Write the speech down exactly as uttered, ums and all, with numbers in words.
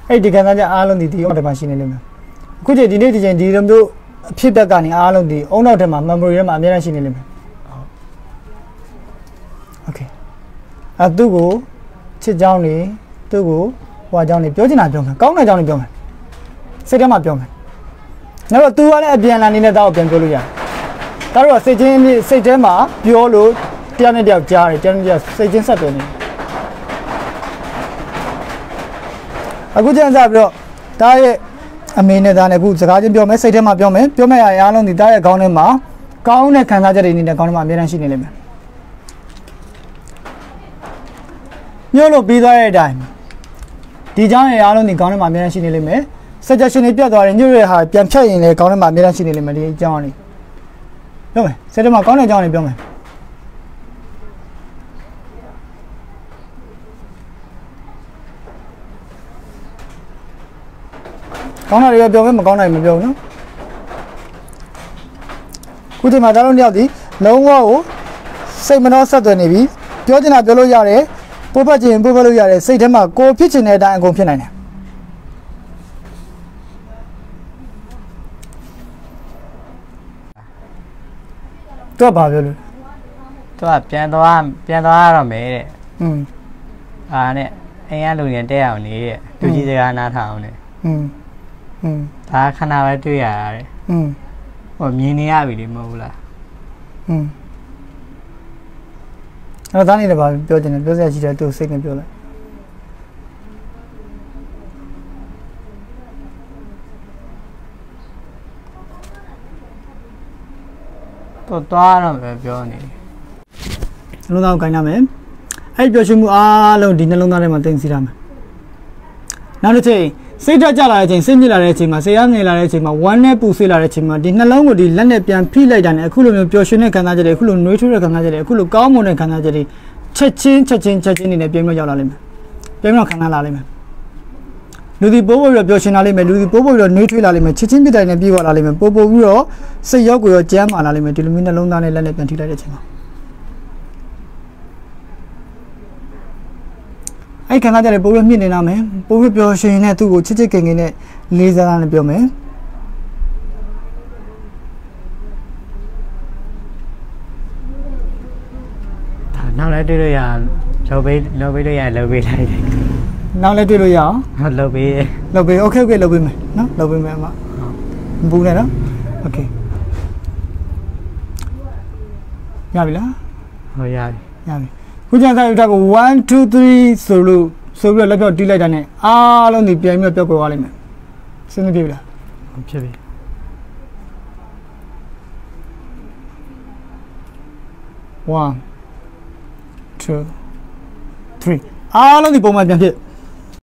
အဲ့ဒီခံစားချက်အားလုံးဒီဒီအုံနောက်ထဲမှာရှိနေလိမ့်မယ်အခုချိန်ဒီနေ့ဒီချိန်ဒီလိုမျိုးဖြစ်ပျက်ကနေအားလုံးဒီအုံနောက်ထဲမှာ memory ထဲမှာအများကြီးရှိနေလိမ့်မယ်โอเคအဲ့သူ့ကိုချစ်ကြောင်းနေသူ့ကိုဟွာကြောင်းနေပြောချင်တာပြောမယ်ကောင်းတဲ့ကြောင်းနေပြောမယ်စိတ်ထဲမှာပြောမယ်နောက်တော့ तू ကလည်းအပြန်လာနေတဲ့တောက်ပြန်ပြောလို့ရတယ်ဒါတော့စိတ်ချင်းစိတ်ထဲမှာပြောလို့တရားနဲ့တရားကြားတယ်တရားနဲ့တရားစိတ်ချင်းဆက်တယ်နေအခုကျန်စားပြီးတော့တားရဲ့အမေနဲ့သားနဲ့အခုစကားချင်းပြောမယ်စိတ်ထဲမှာပြောမယ်ပြောမယ်ရအားလုံးဒီတားရဲ့ခေါင်းထဲမှာကောင်းတဲ့ခံစားချက်တွေနေတဲ့ခေါင်းထဲမှာအများကြီးရှိနေလိမ့်မယ်မျိုးလို့ပြီးသွားတဲ့အတိုင်းဒီเจ้าရဲ့အားလုံးဒီခေါင်းထဲမှာအများကြီးရှိနေလိမ့်မယ် suggestion တွေပြတ်သွားတယ်ညွှရဲ့ဟာပြန်ဖြတ်ရင်လည်းခေါင်းထဲမှာအများကြီးရှိနေလိမ့်မယ်ဒီအကြောင်းလေးပြောမယ်စိတ်ထဲမှာကောင်းတဲ့အကြောင်းလေးပြောမယ်ကောင်းတာတွေပြောမယ်မကောင်းတာတွေမပြောဘူးနော်ခုချိန်မှာဒါလုံးတယောက်ဒီလုံးဝကိုစိတ်မနှောဆက်သွယ်နေပြီပြောချင်တာပြောလို့ရတယ်ပို့ဖက်ချင်ပို့ဖက်လို့ရတယ်စိတ်ထဲမှာကိုဖြစ်ချင်တဲ့အတိုင်းအကုန်ဖြစ်နိုင်တယ်တော့ဘာပြောလို့သူကပြန်သွားပြန်သွားရတော့မယ်တဲ့อืมအာနဲ့အိမ်ကလူငယ်တက်အောင်နေတဲ့သူကြီးစကားနားထောင်အောင်နဲ့อืมอืมဒါခဏပဲတွေ့ရတာတဲ့อืมဟိုမြင်နေရပြီလေမဟုတ်ဘူးလားอืมအဲ့တော့ဒါနေလည်းဘာပြောချင်လဲပြောစရာရှိတယ်သူစိတ်နဲ့ပြောလိုက်တော့သွားတော့ပဲပြောနေနှလုံးသားကိုကိုင်းရမယ်အဲ့ပြောရှင်မှုအားလုံးဒီနှလုံးသားထဲမှာတင်စီရမယ်နောက်တစ်ချိန်စိတ်ဓာတ်ကြလာတဲ့အချိန်စိတ်ညစ်လာတဲ့အချိန်မှာစိတ်အားငြိမ်လာတဲ့အချိန်မှာဝမ်းနဲ့ပူဆွေးလာတဲ့အချိန်မှာဒီနှလုံးကိုဒီလက်နဲ့ပြန်ဖိလိုက်တာနဲ့အခုလိုမျိုးပျော်ရွှင်တဲ့ခံစားချက်တွေအခုလိုနှွေးထွေးတဲ့ခံစားချက်တွေအခုလိုကောင်းမွန်တဲ့ခံစားချက်တွေချက်ချင်းချက်ချင်းချက်ချင်းနေနဲ့ပြင်းပြရောက်လာလိမ့်မယ်ပြင်းပြခံစားလာလိမ့်မယ်လူဒီပိုးပိုးပြီးတော့ပျော်ရွှင်လာလိမ့်မယ်လူဒီပိုးပိုးပြီးတော့နှွေးထွေးလာလိမ့်မယ်ချက်ချင်းပြတိုင်းနဲ့ပြေးသွားလာလိမ့်မယ်ပိုးပိုးပြီးတော့စိတ်ရောက်ကိုရောကြမ်းမာလာလိမ့်မယ်ဒီလိုမျိုးနှလုံးသားနဲ့လက်နဲ့ပြန်ထိလိုက်တဲ့အချိန်မှာအဲ့ခံစားချက်တွေပိုးပြီးမြင့်နေတာမယ်ပိုးပြီးပျော်ရွှင်နေသူ့ကိုချစ်ချစ်ခင်ခင်နဲ့လေးစားတာနဲ့ပြောမယ်နောက်လည်းတွေ့လို့ရလောက်ပေးလောက်ပေးလို့ရလောက်ပေးလိုက်တယ်နောက်လည်းတွေ့လို့ရအောင်ဟုတ်လောက်ပေးလောက်ပေးโอเคโอเคလောက်ပေးမယ်နော်လောက်ပေးမယ်အမဟုတ်ဘူးနဲ့နော်โอเคရပြီလားဟုတ်ရပြီရပြီခုကျန်စားယူတာကိုone two threeဆိုလို့ဆိုပြီးတော့လက်ပြောက်တီးလိုက်တာနဲ့အားလုံးဒီပြန်ပြီးတော့ပြောက်ကွယ်သွားလိမ့်မယ်စဉ်းစားကြည့်ပြီလားဟုတ်ဖြစ်ပြီ one two threeအားလုံးဒီပုံမှန်ပြန်ဖြစ်